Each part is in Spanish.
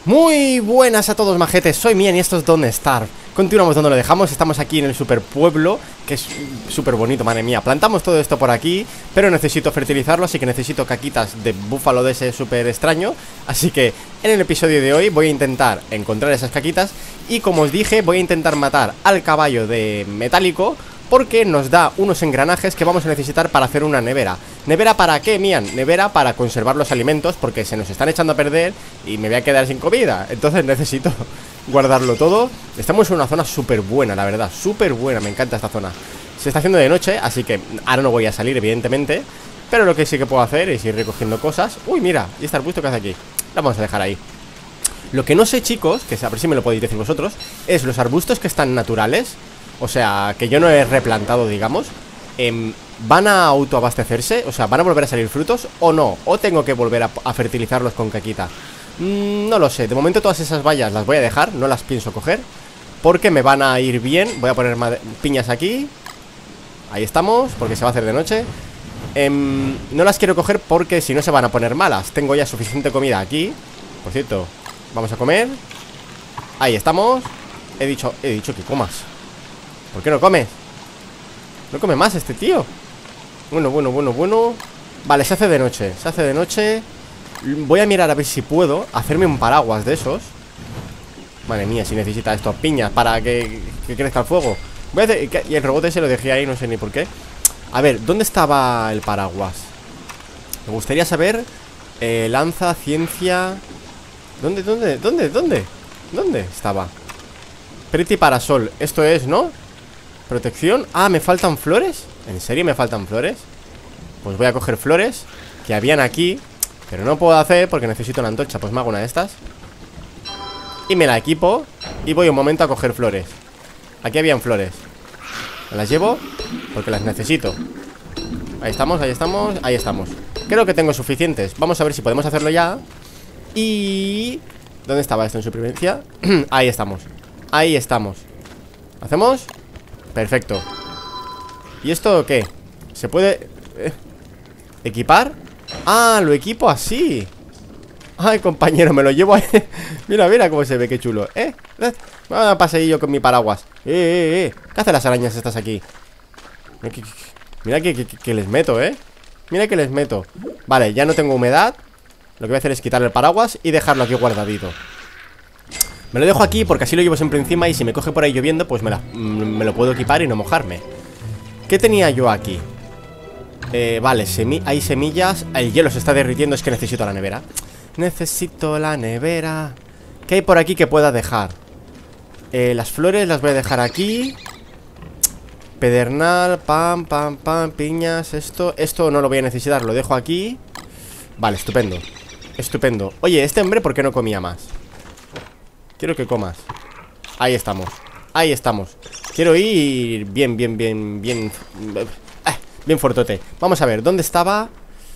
Muy buenas a todos, majetes, soy Mian y esto es Don't Starve. Continuamos donde lo dejamos, estamos aquí en el super pueblo, que es súper bonito, madre mía. Plantamos todo esto por aquí, pero necesito fertilizarlo, así que necesito caquitas de búfalo de ese súper extraño. Así que en el episodio de hoy voy a intentar encontrar esas caquitas y, como os dije, voy a intentar matar al caballo de metálico, porque nos da unos engranajes que vamos a necesitar para hacer una nevera. ¿Nevera para qué, Mian? Nevera para conservar los alimentos, porque se nos están echando a perder y me voy a quedar sin comida. Entonces necesito guardarlo todo. Estamos en una zona súper buena, la verdad, súper buena, me encanta esta zona. Se está haciendo de noche, así que ahora no voy a salir, evidentemente, pero lo que sí que puedo hacer es ir recogiendo cosas. Uy, mira, ¿y este arbusto que hace aquí? Lo vamos a dejar ahí. Lo que no sé, chicos, que a ver si me lo podéis decir vosotros, es los arbustos que están naturales, o sea, que yo no he replantado, digamos, ¿van a autoabastecerse? O sea, ¿van a volver a salir frutos o no? ¿O tengo que volver a fertilizarlos con caquita? No lo sé, de momento todas esas bayas las voy a dejar, no las pienso coger, porque me van a ir bien. Voy a poner piñas aquí. Ahí estamos, porque se va a hacer de noche. No las quiero coger porque si no se van a poner malas. Tengo ya suficiente comida aquí. Por cierto, vamos a comer. Ahí estamos. He dicho que comas. ¿Por qué no comes? No come más este tío. Bueno. Vale, se hace de noche. Se hace de noche. Voy a mirar a ver si puedo hacerme un paraguas de esos. Madre mía, si necesita esto piñas para que crezca el fuego. Y el robot ese lo dejé ahí, no sé ni por qué. A ver, ¿dónde estaba el paraguas? Me gustaría saber. Lanza, ciencia. ¿Dónde estaba? Pretty parasol, esto es, ¿no? Protección. Ah, ¿me faltan flores? ¿En serio me faltan flores? Pues voy a coger flores que habían aquí, pero no puedo hacer porque necesito una antorcha. Pues me hago una de estas y me la equipo y voy un momento a coger flores. Aquí habían flores. Me las llevo porque las necesito. Ahí estamos. Creo que tengo suficientes. Vamos a ver si podemos hacerlo ya. Y... ¿dónde estaba esto en supervivencia? Ahí estamos. ¿Hacemos? Perfecto. ¿Y esto qué? ¿Se puede equipar? Ah, lo equipo así. Ay, compañero, me lo llevo ahí. Mira cómo se ve, qué chulo. A paseillo con mi paraguas. ¿Qué hacen las arañas estas aquí? Mira que les meto, Mira que les meto. Vale, ya no tengo humedad. Lo que voy a hacer es quitarle el paraguas y dejarlo aquí guardadito. Me lo dejo aquí porque así lo llevo siempre encima y si me coge por ahí lloviendo, pues me lo puedo equipar y no mojarme. ¿Qué tenía yo aquí? Vale, hay semillas. El hielo se está derritiendo, es que necesito la nevera. Necesito la nevera. ¿Qué hay por aquí que pueda dejar? Las flores las voy a dejar aquí. Pedernal, pam, piñas. Esto no lo voy a necesitar, lo dejo aquí. Vale, estupendo. Oye, este hombre, ¿por qué no comía más? Quiero que comas. Ahí estamos. Quiero ir bien fuertote. Vamos a ver, ¿dónde estaba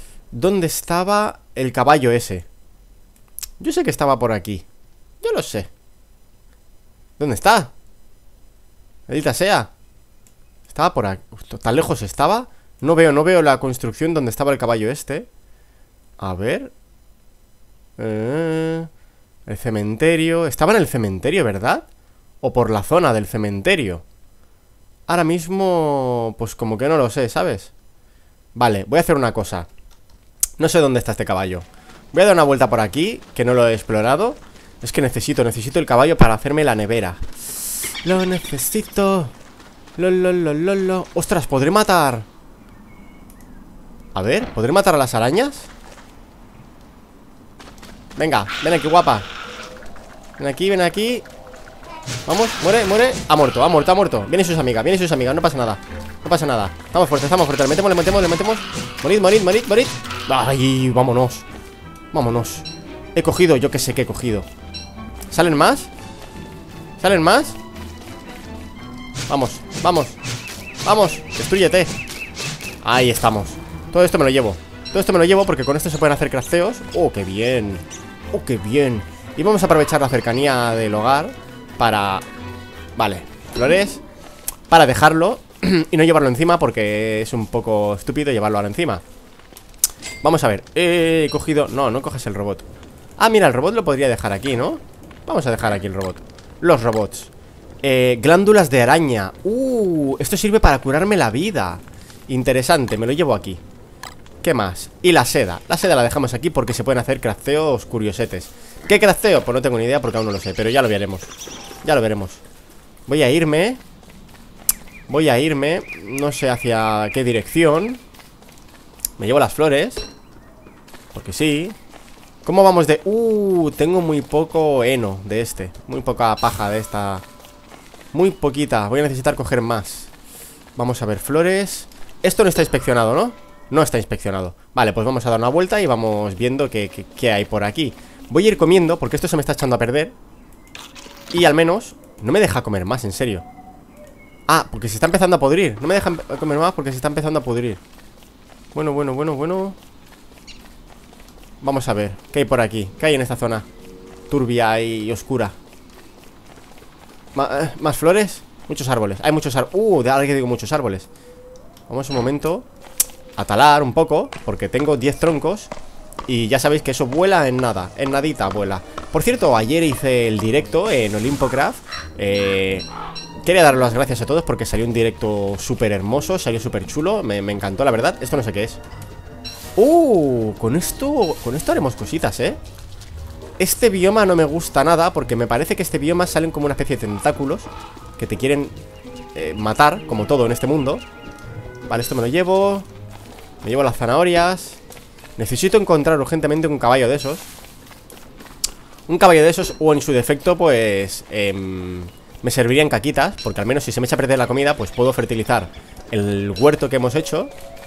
el caballo ese? Yo sé que estaba por aquí. Yo lo sé. ¿Dónde está? Maldita sea. Estaba por aquí. ¿Tan lejos estaba? No veo la construcción donde estaba el caballo este. A ver. El cementerio. Estaba en el cementerio, ¿verdad? O por la zona del cementerio. Ahora mismo, pues como que no lo sé, ¿sabes? Vale, voy a hacer una cosa. No sé dónde está este caballo. Voy a dar una vuelta por aquí, que no lo he explorado. Es que necesito el caballo para hacerme la nevera. Lo necesito. Ostras, ¿podré matar? A ver, ¿podré matar a las arañas? Venga, ven aquí, guapa. Ven aquí. Vamos, muere. Ha muerto. Vienen sus amigas, no pasa nada. Estamos fuertes. Le metemos. Morid. Ay, vámonos. He cogido, yo que sé que he cogido. ¿Salen más? Vamos, destrúyete. Ahí estamos. Todo esto me lo llevo porque con esto se pueden hacer crafteos. Oh, qué bien. Y vamos a aprovechar la cercanía del hogar para... Vale, flores. Para dejarlo y no llevarlo encima porque es un poco estúpido llevarlo ahora encima. Vamos a ver, he cogido... No coges el robot. Ah, mira, el robot lo podría dejar aquí, ¿no? Vamos a dejar aquí el robot. Los robots. Glándulas de araña. Esto sirve para curarme la vida. Interesante, me lo llevo aquí. ¿Qué más? Y la seda. La seda la dejamos aquí porque se pueden hacer crafteos curiosetes. ¿Qué crafteo? Pues no tengo ni idea porque aún no lo sé, pero ya lo veremos. Ya lo veremos. Voy a irme. No sé hacia qué dirección. Me llevo las flores porque sí. ¿Cómo vamos de...? Tengo muy poco heno de este. Muy poca paja de esta. Muy poquita, voy a necesitar coger más. Vamos a ver, flores. Esto no está inspeccionado, ¿no? No está inspeccionado. Vale, pues vamos a dar una vuelta y vamos viendo qué hay por aquí. Voy a ir comiendo porque esto se me está echando a perder. Y al menos no me deja comer más, en serio. Ah, porque se está empezando a pudrir. No me dejan comer más porque se está empezando a pudrir. Bueno. Vamos a ver, ¿qué hay por aquí? ¿Qué hay en esta zona turbia y oscura? ¿Más flores? Muchos árboles, hay muchos árboles. De ahora que digo muchos árboles. Vamos un momento a talar un poco, porque tengo 10 troncos. Y ya sabéis que eso vuela en nada, en nadita vuela. Por cierto, ayer hice el directo en Olympocraft. Quería dar las gracias a todos porque salió un directo súper hermoso, salió súper chulo, me encantó la verdad. Esto no sé qué es. Con esto haremos cositas, Este bioma no me gusta nada porque me parece que este bioma salen como una especie de tentáculos que te quieren matar, como todo en este mundo. Vale, esto me lo llevo. Me llevo las zanahorias. Necesito encontrar urgentemente un caballo de esos. Un caballo de esos o en su defecto pues me servirían caquitas, porque al menos si se me echa a perder la comida pues puedo fertilizar el huerto que hemos hecho.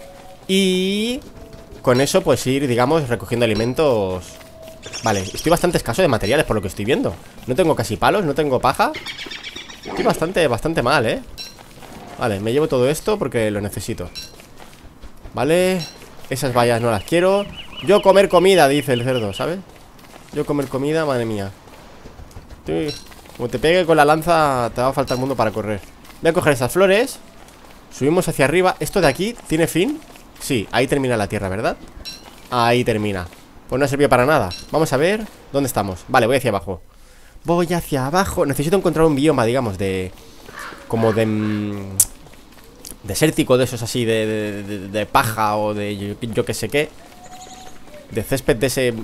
Y con eso pues ir, digamos, recogiendo alimentos. Vale, estoy bastante escaso de materiales por lo que estoy viendo. No tengo casi palos, no tengo paja. Estoy bastante mal, Vale, me llevo todo esto porque lo necesito. Vale, esas vallas no las quiero. Yo comer comida, dice el cerdo, ¿sabes? Yo comer comida, madre mía. Como te pegue con la lanza te va a faltar el mundo para correr. Voy a coger esas flores. Subimos hacia arriba. ¿Esto de aquí tiene fin? Sí, ahí termina la tierra, ¿verdad? Ahí termina. Pues no sirvió para nada. Vamos a ver dónde estamos. Vale, voy hacia abajo. Voy hacia abajo. Necesito encontrar un bioma, digamos, como de desértico, de esos así, de paja o de yo que sé qué. De césped de ese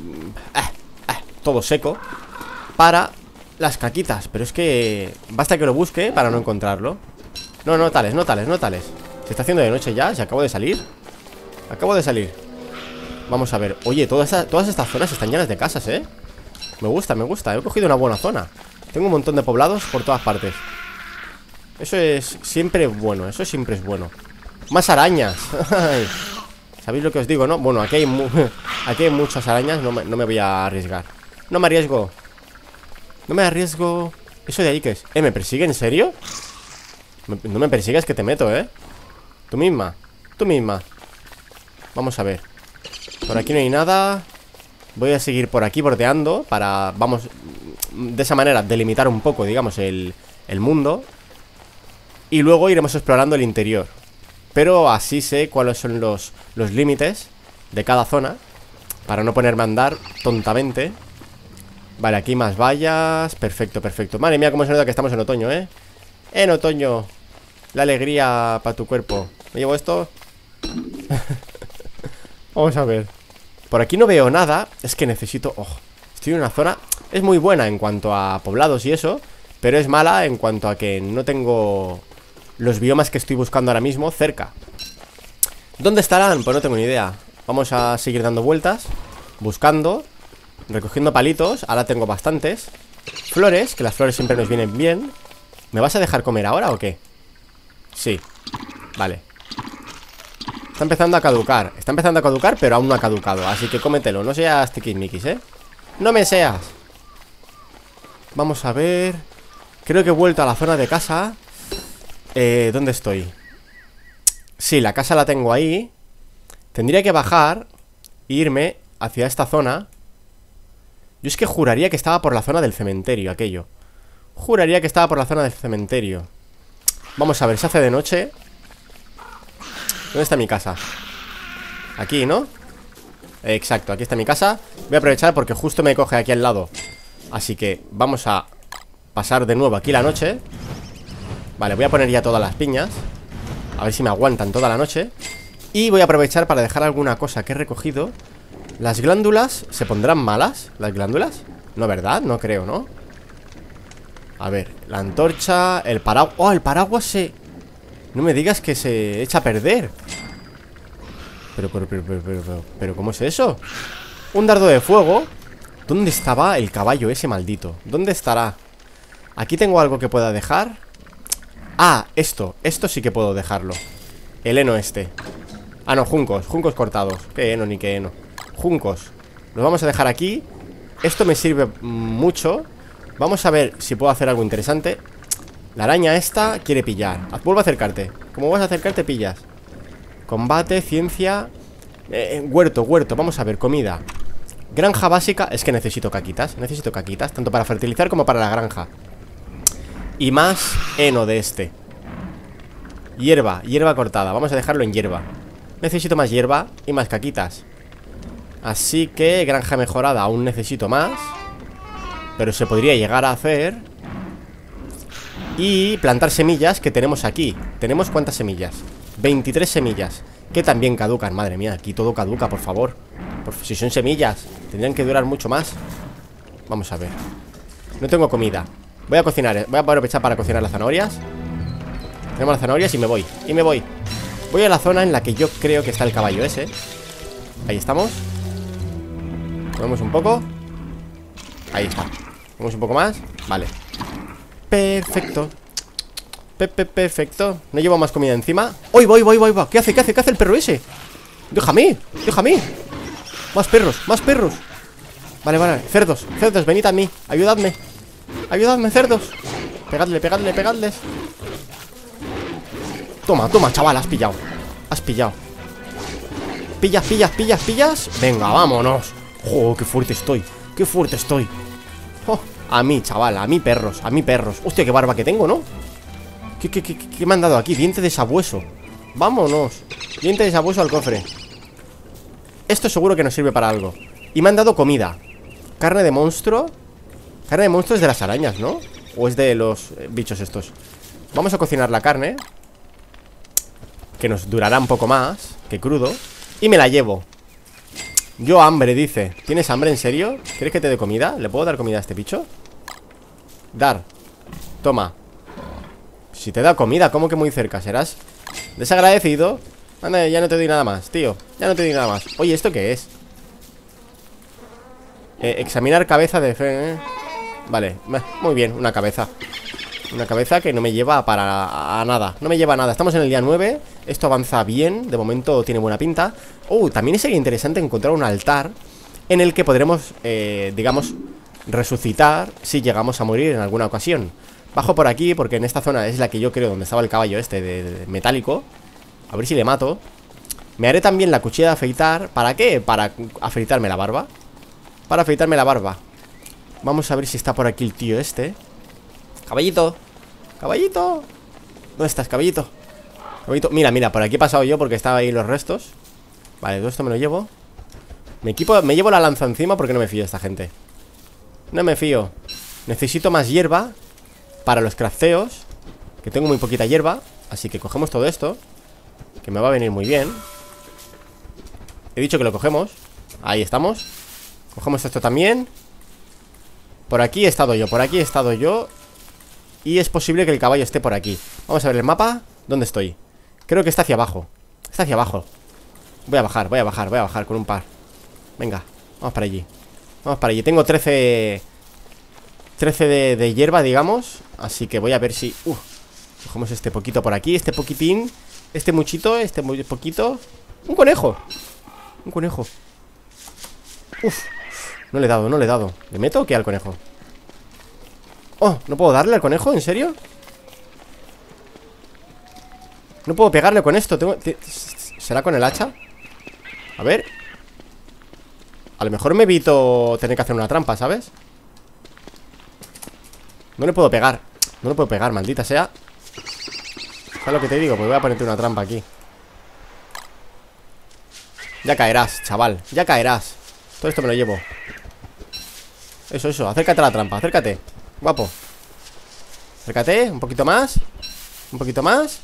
todo seco. Para las caquitas. Pero es que basta que lo busque para no encontrarlo. No tales. Se está haciendo de noche ya, se acabo de salir. Acabo de salir. Vamos a ver, oye, todas estas zonas están llenas de casas, Me gusta, he cogido una buena zona. Tengo un montón de poblados por todas partes. Eso es siempre bueno, eso siempre es bueno. Más arañas. ¿Sabéis lo que os digo, no? Bueno, aquí hay muchas arañas, no me voy a arriesgar. No me arriesgo. ¿Eso de ahí qué es? ¿Me persigue? ¿En serio? No me persigues que te meto, Tú misma. Vamos a ver. Por aquí no hay nada. Voy a seguir por aquí bordeando para, vamos, de esa manera delimitar un poco, digamos, el mundo. Y luego iremos explorando el interior. Pero así sé cuáles son los límites de cada zona, para no ponerme a andar tontamente. Vale, aquí más vallas. Perfecto. Madre mía, cómo se nota que estamos en otoño, En otoño. La alegría para tu cuerpo. ¿Me llevo esto? Vamos a ver. Por aquí no veo nada. Es que necesito... estoy en una zona... Es muy buena en cuanto a poblados y eso, pero es mala en cuanto a que no tengo los biomas que estoy buscando ahora mismo cerca. ¿Dónde estarán? Pues no tengo ni idea. Vamos a seguir dando vueltas, buscando, recogiendo palitos. Ahora tengo bastantes. Flores, que las flores siempre nos vienen bien. ¿Me vas a dejar comer ahora o qué? Sí, vale. Está empezando a caducar, pero aún no ha caducado. Así que cómetelo, no seas tiquismiquis, No me seas. Vamos a ver. Creo que he vuelto a la zona de casa. ¿Dónde estoy? Sí, la casa la tengo ahí. Tendría que bajar e irme hacia esta zona. Yo es que juraría que estaba por la zona del cementerio, aquello. Juraría que estaba por la zona del cementerio. Vamos a ver, se hace de noche. ¿Dónde está mi casa? Aquí, ¿no? Exacto, aquí está mi casa. Voy a aprovechar porque justo me coge aquí al lado. Así que vamos a pasar de nuevo aquí la noche. Vale, voy a poner ya todas las piñas. A ver si me aguantan toda la noche. Y voy a aprovechar para dejar alguna cosa que he recogido. ¿Las glándulas se pondrán malas? ¿Las glándulas? No, ¿verdad? No creo, ¿no? A ver, la antorcha, el paraguas. ¡Oh, el paraguas se... No me digas que se echa a perder! Pero, ¿cómo es eso? Un dardo de fuego. ¿Dónde estaba el caballo ese maldito? ¿Dónde estará? Aquí tengo algo que pueda dejar. Ah, esto sí que puedo dejarlo. El heno este. Ah, no, juncos cortados. Qué heno ni qué heno. Juncos. Los vamos a dejar aquí. Esto me sirve mucho. Vamos a ver si puedo hacer algo interesante. La araña esta quiere pillar. Vuelve a acercarte. Como vas a acercarte, pillas. Combate, ciencia, huerto, vamos a ver, comida. Granja básica, es que necesito caquitas. Necesito caquitas, tanto para fertilizar como para la granja. Y más heno de este. Hierba cortada, vamos a dejarlo en hierba. Necesito más hierba y más caquitas. Así que granja mejorada, aún necesito más. Pero se podría llegar a hacer. Y plantar semillas que tenemos aquí. ¿Tenemos cuántas semillas? 23 semillas, que también caducan. Madre mía, aquí todo caduca, por favor. Si son semillas, tendrían que durar mucho más. Vamos a ver. No tengo comida. Voy a cocinar, voy a aprovechar para cocinar las zanahorias. Tenemos las zanahorias y me voy. Voy a la zona en la que yo creo que está el caballo ese. Ahí estamos. Ponemos un poco. Ahí está. Ponemos un poco más. Vale. Perfecto. Perfecto. No llevo más comida encima. ¡Uy, voy! ¿Qué hace el perro ese? Déjame. Más perros. Vale. Cerdos, venid a mí. Ayudadme, cerdos. Pegadles. Toma, chaval, has pillado. Pillas. Venga, vámonos. ¡Oh, qué fuerte estoy! Oh, a mí, chaval, a mí perros. Hostia, qué barba que tengo, ¿no? ¿Qué me han dado aquí? Diente de sabueso. Vámonos. Diente de sabueso al cofre. Esto seguro que nos sirve para algo. Y me han dado comida. Carne de monstruo. Carne de monstruo es de las arañas, ¿no? O es de los bichos estos. Vamos a cocinar la carne, que nos durará un poco más que crudo. Y me la llevo. Yo hambre, dice. ¿Tienes hambre, en serio? ¿Quieres que te dé comida? ¿Le puedo dar comida a este bicho? Dar. Toma. Si te da comida, ¿cómo que muy cerca? ¿Serás desagradecido? Anda, ya no te doy nada más, tío. Oye, ¿esto qué es? Examinar cabeza de... Vale, muy bien, una cabeza. Una cabeza que no me lleva a nada. No me lleva a nada, estamos en el día 9. Esto avanza bien, de momento tiene buena pinta. También sería interesante encontrar un altar en el que podremos, digamos, resucitar si llegamos a morir en alguna ocasión. Bajo por aquí porque en esta zona es la que yo creo donde estaba el caballo este de metálico. A ver si le mato. Me haré también la cuchilla de afeitar. ¿Para qué? Para afeitarme la barba. Vamos a ver si está por aquí el tío este. Caballito. ¿Dónde estás, caballito? Mira, por aquí he pasado yo porque estaba ahí los restos. Vale, todo esto me lo llevo. Me llevo la lanza encima porque no me fío de esta gente. No me fío. Necesito más hierba para los crafteos, que tengo muy poquita hierba. Así que cogemos todo esto, que me va a venir muy bien. He dicho que lo cogemos. Ahí estamos. Cogemos esto también. Por aquí he estado yo. Y es posible que el caballo esté por aquí. Vamos a ver el mapa. ¿Dónde estoy? Creo que está hacia abajo. Voy a bajar con un par. Venga, vamos para allí. Tengo 13 de hierba, digamos. Así que voy a ver si... cogemos este poquito por aquí, este poquitín. Este muchito, este muy poquito. Un conejo. No le he dado. ¿Le meto o qué al conejo? ¿No puedo darle al conejo? ¿En serio? No puedo pegarle con esto. ¿Será con el hacha? A ver. A lo mejor me evito tener que hacer una trampa, ¿sabes? No le puedo pegar. Maldita sea. ¿Sabes lo que te digo? Pues voy a ponerte una trampa aquí. Ya caerás, chaval, ya caerás. Todo esto me lo llevo. Eso, acércate a la trampa, acércate. Guapo. Acércate, un poquito más. Un poquito más.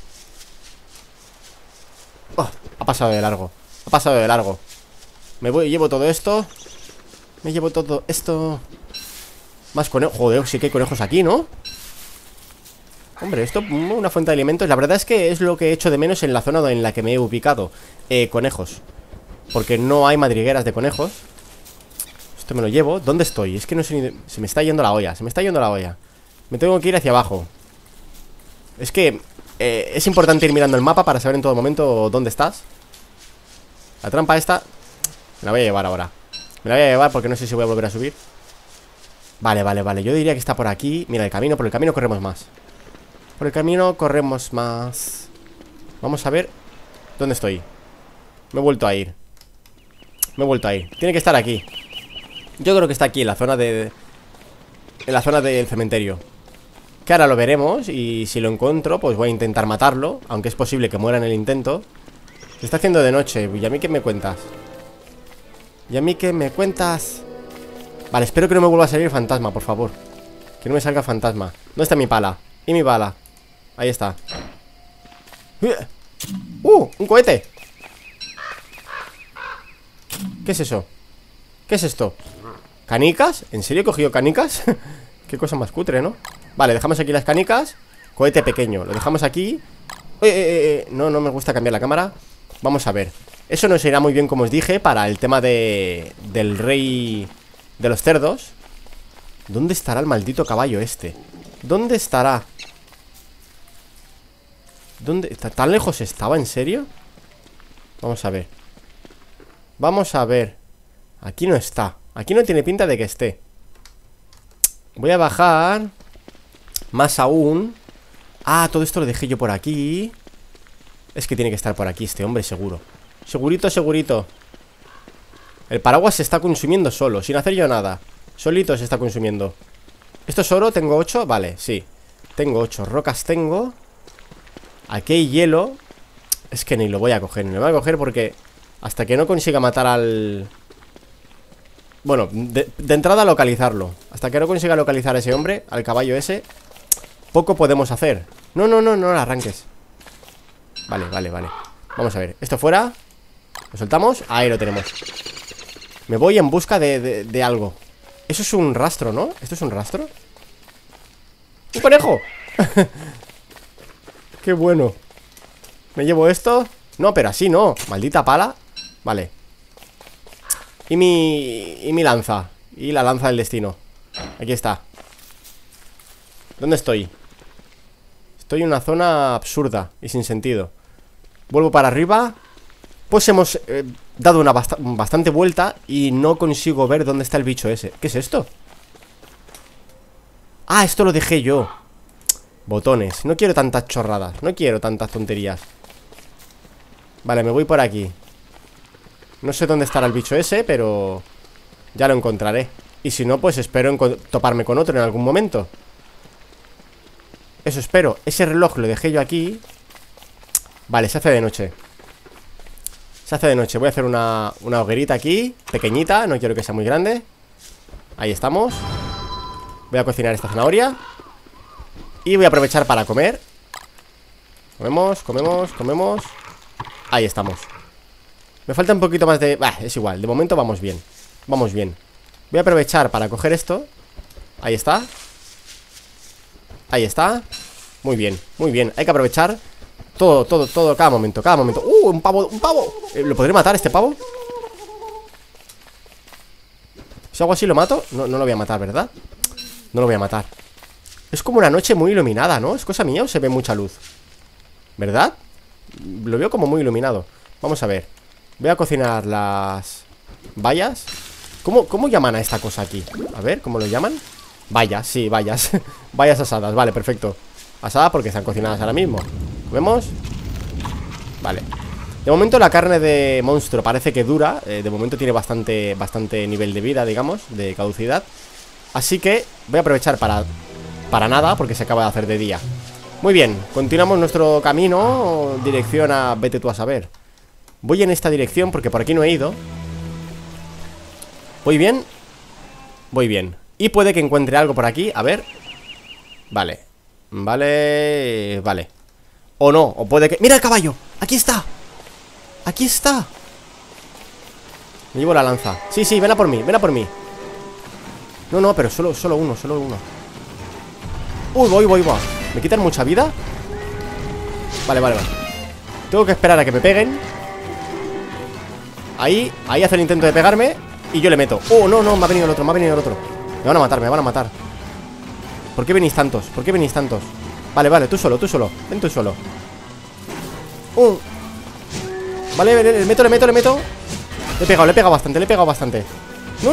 Oh, ha pasado de largo. Ha pasado de largo. Me voy, llevo todo esto. Me llevo todo esto. Más conejos. Joder, sí que hay conejos aquí, ¿no? Hombre, esto, una fuente de alimentos. La verdad es que es lo que he hecho de menos en la zona en la que me he ubicado. Conejos. Porque no hay madrigueras de conejos. Esto me lo llevo. ¿Dónde estoy? Es que no sé ni... Se me está yendo la olla. Se me está yendo la olla. Me tengo que ir hacia abajo. Es que es importante ir mirando el mapa para saber en todo momento dónde estás. La trampa esta me la voy a llevar ahora. Me la voy a llevar porque no sé si voy a volver a subir. Vale, vale, vale. Yo diría que está por aquí. Mira el camino. Por el camino corremos más. Por el camino corremos más. Vamos a ver dónde estoy. Me he vuelto a ir. Me he vuelto a ir. Tiene que estar aquí. Yo creo que está aquí, en la zona de... En la zona del cementerio. Que ahora lo veremos. Y si lo encuentro, pues voy a intentar matarlo. Aunque es posible que muera en el intento. Se está haciendo de noche. ¿Y a mí qué me cuentas? ¿Y a mí qué me cuentas? Vale, espero que no me vuelva a salir fantasma, por favor. Que no me salga fantasma. ¿Dónde está mi pala? ¿Y mi bala? Ahí está. Un cohete. ¿Qué es eso? ¿Qué es esto? ¿Canicas? ¿En serio he cogido canicas? Qué cosa más cutre, ¿no? Vale, dejamos aquí las canicas. Cohete pequeño, lo dejamos aquí. No, no me gusta cambiar la cámara. Vamos a ver. Eso nos irá muy bien, como os dije, para el tema del rey de los cerdos. ¿Dónde estará el maldito caballo este? ¿Dónde estará? ¿Dónde? ¿Tan lejos estaba? ¿En serio? Vamos a ver. Vamos a ver. Aquí no está. Aquí no tiene pinta de que esté. Voy a bajar. Más aún. Ah, todo esto lo dejé yo por aquí. Es que tiene que estar por aquí este hombre, seguro. Segurito, segurito. El paraguas se está consumiendo solo, sin hacer yo nada. Solito se está consumiendo. ¿Esto es oro? ¿Tengo 8? Vale, sí. Tengo 8. Rocas tengo. Aquí hay hielo. Es que ni lo voy a coger. Ni lo voy a coger porque hasta que no consiga matar al... Bueno, de entrada localizarlo. Hasta que no consiga localizar a ese hombre, al caballo ese, poco podemos hacer. No, no, no, no lo arranques. Vale, vale, vale. Vamos a ver, esto fuera. Lo soltamos, ahí lo tenemos. Me voy en busca de algo. Eso es un rastro, ¿no? ¿Esto es un rastro? ¡Un conejo! ¡Qué bueno! ¿Me llevo esto? No, pero así no, maldita pala. Vale. Y mi lanza. Y la lanza del destino. Aquí está. ¿Dónde estoy? Estoy en una zona absurda y sin sentido. Vuelvo para arriba. Pues hemos dado una bastante vuelta y no consigo ver dónde está el bicho ese. ¿Qué es esto? Ah, esto lo dejé yo. Botones. No quiero tantas chorradas. No quiero tantas tonterías. Vale, me voy por aquí. No sé dónde estará el bicho ese, pero ya lo encontraré. Y si no, pues espero toparme con otro en algún momento. Eso espero. Ese reloj lo dejé yo aquí. Vale, se hace de noche. Se hace de noche. Voy a hacer una hoguerita aquí, pequeñita, no quiero que sea muy grande. Ahí estamos. Voy a cocinar esta zanahoria. Y voy a aprovechar para comer. Comemos, comemos, comemos. Ahí estamos. Me falta un poquito más de... Bah, es igual, de momento vamos bien. Vamos bien. Voy a aprovechar para coger esto. Ahí está. Ahí está. Muy bien, muy bien. Hay que aprovechar todo, cada momento, cada momento. Un pavo, un pavo. ¿Lo podré matar este pavo? Si hago así lo mato. No, no lo voy a matar, ¿verdad? No lo voy a matar. Es como una noche muy iluminada, ¿no? ¿Es cosa mía o se ve mucha luz? ¿Verdad? Lo veo como muy iluminado. Vamos a ver. Voy a cocinar las bayas. ¿Cómo llaman a esta cosa aquí? A ver, ¿cómo lo llaman? Bayas, sí, bayas. Bayas asadas, vale, perfecto. Asadas porque están cocinadas ahora mismo. ¿Comemos? Vale. De momento la carne de monstruo parece que dura. De momento tiene bastante nivel de vida, digamos, de caducidad. Así que voy a aprovechar para nada, porque se acaba de hacer de día. Muy bien, continuamos nuestro camino. Dirección a... vete tú a saber. Voy en esta dirección porque por aquí no he ido. ¿Voy bien? Voy bien. Y puede que encuentre algo por aquí, a ver. Vale. Vale, vale. O no, o puede que... ¡Mira el caballo! ¡Aquí está! ¡Aquí está! Me llevo la lanza. Sí, sí, ven a por mí, ven a por mí. No, no, pero solo uno, solo uno. Uy, voy. ¿Me quitan mucha vida? Vale. Tengo que esperar a que me peguen. Ahí hace el intento de pegarme y yo le meto. Oh, no, me ha venido el otro. Me van a matar. ¿Por qué venís tantos? Vale, tú solo. Ven tú solo. Vale, le meto. Le he pegado bastante. No.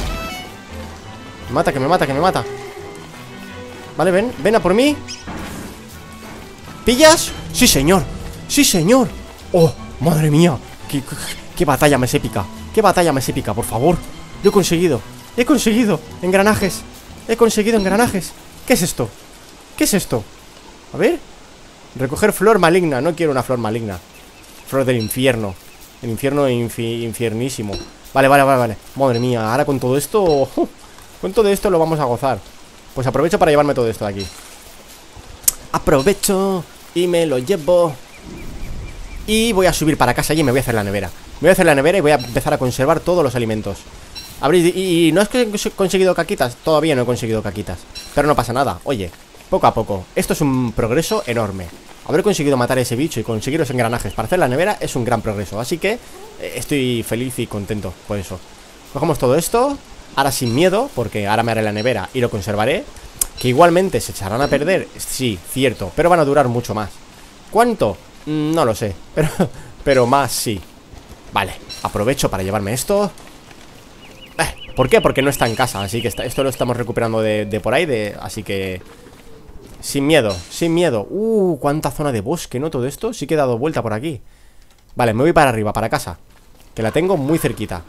Me mata. Vale, ven a por mí. ¿Pillas? Sí, señor. Oh, madre mía. Qué batalla más épica. Por favor. Lo he conseguido. Engranajes. ¿Qué es esto? A ver. Recoger flor maligna. No quiero una flor maligna. Flor del infierno. El infierno infiernísimo. Vale. Madre mía, ahora con todo esto lo vamos a gozar. Pues aprovecho para llevarme todo esto de aquí. Aprovecho y me lo llevo. Y voy a subir para casa y me voy a hacer la nevera. Y voy a empezar a conservar todos los alimentos. ¿Y no has conseguido caquitas? Todavía no he conseguido caquitas, pero no pasa nada, oye, poco a poco. Esto es un progreso enorme. Haber conseguido matar a ese bicho y conseguir los engranajes para hacer la nevera es un gran progreso. Así que estoy feliz y contento por eso. Cogemos todo esto. Ahora sin miedo, porque ahora me haré la nevera y lo conservaré. Que igualmente se echarán a perder, sí, cierto, pero van a durar mucho más. ¿Cuánto? No lo sé, pero más sí. Vale, aprovecho para llevarme esto. ¿Por qué? Porque no está en casa, así que esto lo estamos recuperando de por ahí, así que... Sin miedo. Cuánta zona de bosque, ¿no? Todo esto, sí que he dado vuelta por aquí. Vale, me voy para arriba, para casa, que la tengo muy cerquita.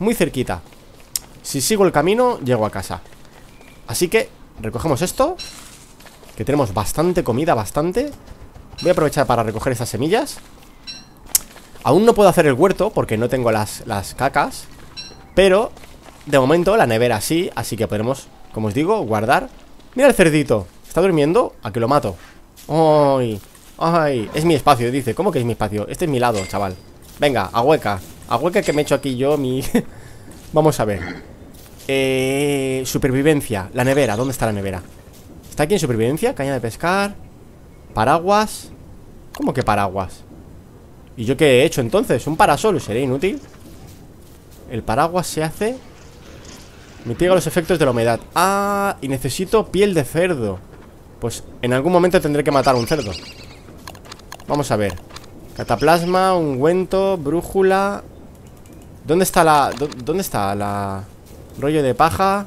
Si sigo el camino, llego a casa. Así que recogemos esto, que tenemos bastante comida, Voy a aprovechar para recoger estas semillas. Aún no puedo hacer el huerto porque no tengo las cacas, pero de momento la nevera sí. Así que podremos, como os digo, guardar. Mira el cerdito, está durmiendo. A que lo mato. Ay, es mi espacio, dice. ¿Cómo que es mi espacio? Este es mi lado, chaval. Venga, a hueca que me echo aquí yo mi... Vamos a ver. Supervivencia, la nevera, ¿dónde está la nevera? ¿Está aquí en supervivencia? Caña de pescar. Paraguas. ¿Cómo que paraguas? ¿Y yo qué he hecho entonces? ¿Un parasol? ¿Sería inútil? El paraguas se hace... Mitiga los efectos de la humedad. Ah, y necesito piel de cerdo. Pues en algún momento tendré que matar a un cerdo. Vamos a ver. Cataplasma, ungüento, brújula. ¿Dónde está la...? ¿Dónde está la...? Rollo de paja.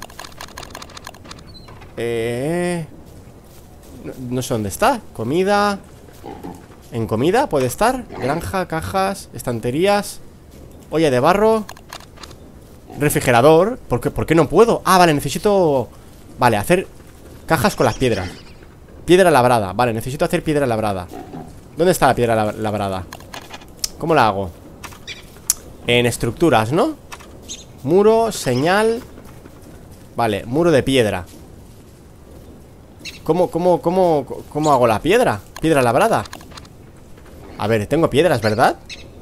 No sé dónde está. Comida. ¿En comida puede estar? Granja, cajas, estanterías. Olla de barro. Refrigerador. ¿Por qué no puedo? Ah, vale, necesito... Vale, hacer cajas con las piedras. Piedra labrada. Vale, necesito hacer piedra labrada. ¿Dónde está la piedra labrada? ¿Cómo la hago? En estructuras, ¿no? Muro, señal. Vale, muro de piedra. ¿Cómo hago la piedra? Piedra labrada. A ver, tengo piedras, ¿verdad?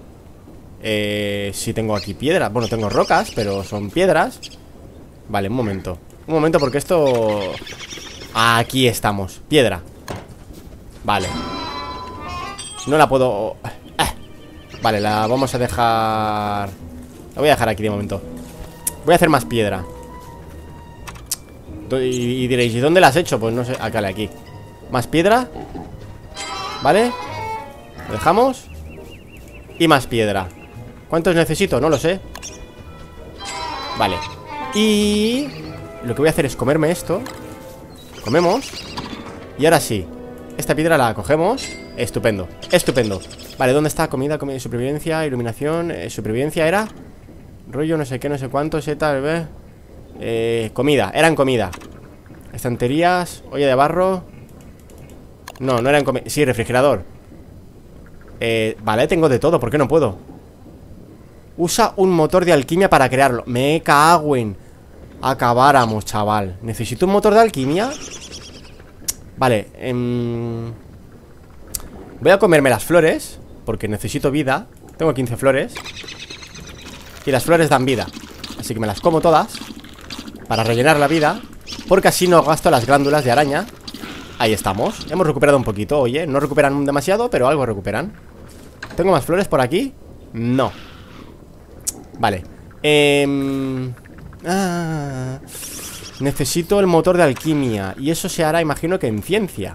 Sí tengo aquí piedras. Bueno, tengo rocas, pero son piedras. Vale, un momento porque esto... Aquí estamos, piedra. Vale. No la puedo... Vale, la vamos a dejar... La voy a dejar aquí de momento. Voy a hacer más piedra. Y diréis, ¿y dónde la has hecho? Pues no sé, acá, aquí. Más piedra. Vale. Lo dejamos. Y más piedra. ¿Cuántos necesito? No lo sé. Vale. Y... lo que voy a hacer es comerme esto. Comemos. Y ahora sí. Esta piedra la cogemos. Estupendo, estupendo. Vale, ¿dónde está? Comida, supervivencia, iluminación. Supervivencia era... rollo no sé qué, no sé cuánto, seta, comida, eran comida. Estanterías, olla de barro. No, no eran comida. Sí, refrigerador. Vale, tengo de todo, ¿por qué no puedo? Usa un motor de alquimia para crearlo. Me cago en... Acabáramos, chaval. ¿Necesito un motor de alquimia? Vale, voy a comerme las flores, porque necesito vida. Tengo 15 flores y las flores dan vida, así que me las como todas para rellenar la vida, porque así no gasto las glándulas de araña. Ahí estamos, hemos recuperado un poquito. Oye, no recuperan demasiado, pero algo recuperan. ¿Tengo más flores por aquí? No. Vale. Necesito el motor de alquimia, y eso se hará, imagino que en ciencia.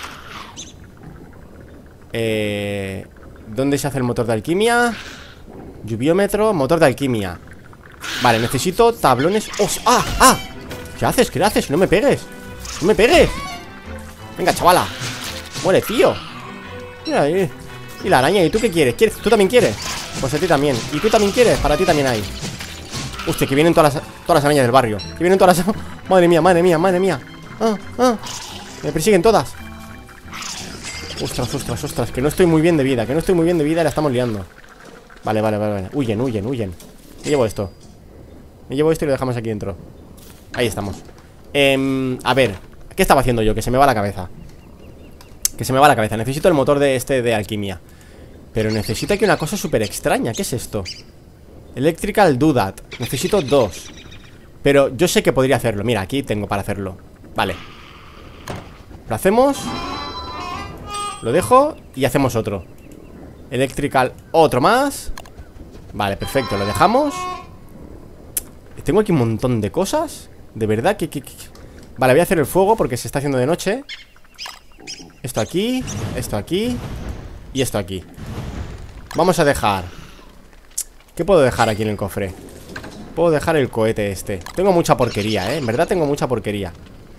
¿Dónde se hace el motor de alquimia? Lluviómetro, motor de alquimia. Vale, necesito tablones. ¡Ah! ¡Ah! ¿Qué haces? ¿Qué haces? No me pegues. ¡No me pegues! Venga, chavala. Muere, tío. Mira ahí. Y la araña, ¿y tú qué quieres? ¿Tú también quieres? Pues a ti también. ¿Y tú también quieres? Para ti también hay. Hostia, que vienen todas las arañas del barrio. Que vienen todas las... Madre mía, madre mía, madre mía. Me persiguen todas. Ostras, ostras, ostras. Que no estoy muy bien de vida. Que no estoy muy bien de vida y la estamos liando. Vale, vale, vale, vale. Huyen, huyen, huyen. Me llevo esto. Me llevo esto y lo dejamos aquí dentro. Ahí estamos. A ver, ¿qué estaba haciendo yo? Que se me va la cabeza. Que se me va la cabeza. Necesito el motor de alquimia. Pero necesito aquí una cosa súper extraña. ¿Qué es esto? Electrical Doodad. Necesito 2. Pero yo sé que podría hacerlo. Mira, aquí tengo para hacerlo. Vale. Lo hacemos. Lo dejo y hacemos otro. Electrical, otro más. Vale, perfecto, lo dejamos. Tengo aquí un montón de cosas. De verdad que... Vale, voy a hacer el fuego porque se está haciendo de noche. Esto aquí y esto aquí. Vamos a dejar... ¿Qué puedo dejar aquí en el cofre? Puedo dejar el cohete este. Tengo mucha porquería, en verdad tengo mucha porquería.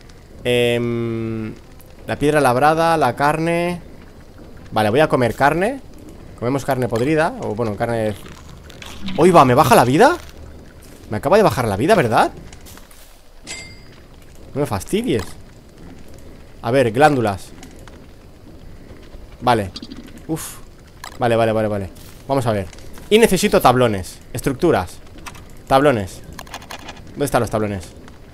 La piedra labrada, la carne. Vale, voy a comer carne. Comemos carne podrida. O bueno, carne... ¡Uy, va! ¿Me baja la vida? Me acaba de bajar la vida, ¿verdad? No me fastidies. A ver, glándulas. Vale. Uf. Vale, vale, vale, vale. Vamos a ver. Y necesito tablones. Estructuras. Tablones. ¿Dónde están los tablones?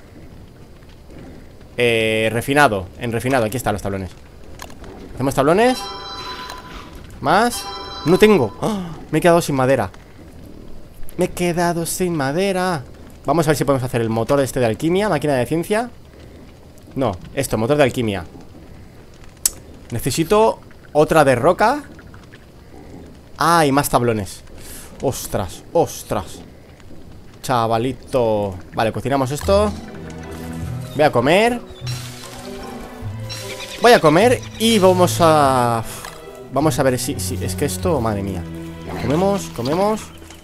Refinado. En refinado, aquí están los tablones. Hacemos tablones. Más. No tengo. ¡Oh! Me he quedado sin madera. Me he quedado sin madera. Vamos a ver si podemos hacer el motor este de alquimia. Máquina de ciencia. No, esto, motor de alquimia. Necesito otra de roca. Ah, y más tablones. Ostras, ostras. Chavalito. Vale, cocinamos esto. Voy a comer. Voy a comer y vamos a... Vamos a ver si... Es que esto, madre mía. Comemos, comemos.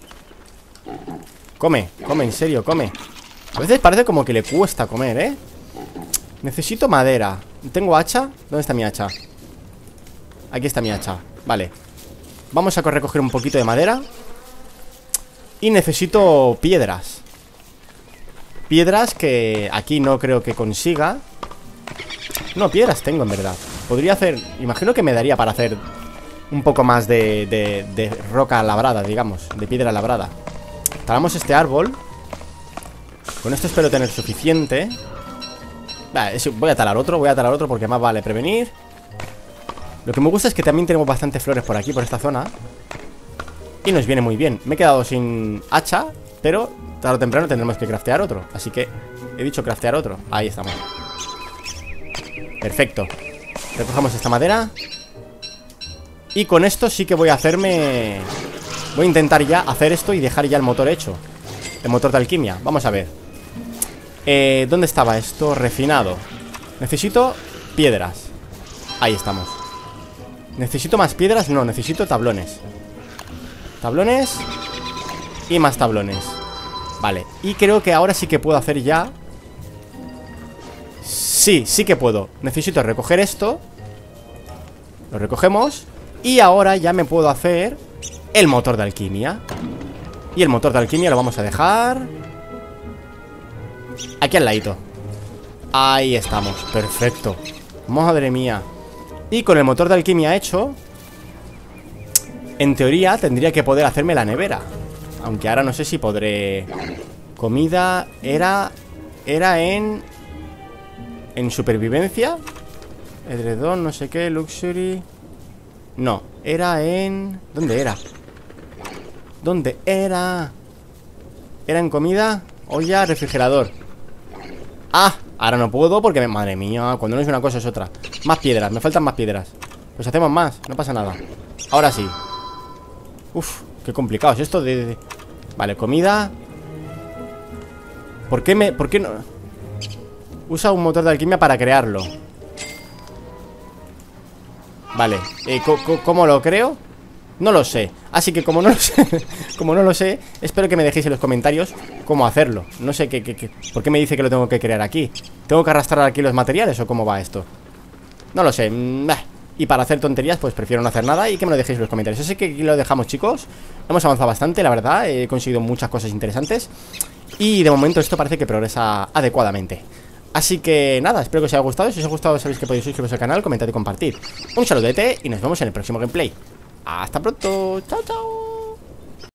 Come, come, en serio, come. A veces parece como que le cuesta comer, ¿eh? Necesito madera. ¿Tengo hacha? ¿Dónde está mi hacha? Aquí está mi hacha, vale. Vamos a recoger un poquito de madera. Y necesito piedras. Piedras que aquí no creo que consiga. No, piedras tengo en verdad. Podría hacer, imagino que me daría para hacer un poco más de roca labrada, digamos. De piedra labrada. Talamos este árbol. Con esto espero tener suficiente. Vale, voy a talar otro porque más vale prevenir. Lo que me gusta es que también tenemos bastantes flores por aquí, por esta zona. Y nos viene muy bien. Me he quedado sin hacha, pero tarde o temprano tendremos que craftear otro. Así que he dicho craftear otro. Ahí estamos. Perfecto. Recogemos esta madera. Y con esto sí que voy a hacerme... Voy a intentar ya hacer esto y dejar ya el motor hecho. El motor de alquimia, vamos a ver. ¿Dónde estaba esto? Refinado. Necesito piedras. Ahí estamos. ¿Necesito más piedras? No, necesito tablones. Tablones. Y más tablones. Vale, y creo que ahora sí que puedo hacer ya... Sí, sí que puedo. Necesito recoger esto. Lo recogemos. Y ahora ya me puedo hacer el motor de alquimia. Y el motor de alquimia lo vamos a dejar aquí al ladito. Ahí estamos, perfecto. Madre mía. Y con el motor de alquimia hecho, en teoría tendría que poder hacerme la nevera. Aunque ahora no sé si podré. Comida era en supervivencia. Edredón, no sé qué, luxury. No, era en... ¿Dónde era? ¿Dónde era? ¿Era en comida? Olla, refrigerador. Ah, ahora no puedo porque, madre mía, cuando no es una cosa es otra. Más piedras, me faltan más piedras. Pues hacemos más, no pasa nada. Ahora sí. Uf, qué complicado es esto de... Vale, comida. ¿Por qué no? Usa un motor de alquimia para crearlo. Vale, ¿cómo lo creo? No lo sé. Así que como no lo sé, como no lo sé, espero que me dejéis en los comentarios cómo hacerlo. No sé ¿por qué me dice que lo tengo que crear aquí? ¿Tengo que arrastrar aquí los materiales o cómo va esto? No lo sé. Y para hacer tonterías, pues prefiero no hacer nada y que me lo dejéis en los comentarios. Así que aquí lo dejamos, chicos. Hemos avanzado bastante, la verdad. He conseguido muchas cosas interesantes. Y de momento esto parece que progresa adecuadamente. Así que nada, espero que os haya gustado. Si os ha gustado sabéis que podéis suscribiros al canal, comentar y compartir. Un saludete y nos vemos en el próximo gameplay. Hasta pronto, chao, chao.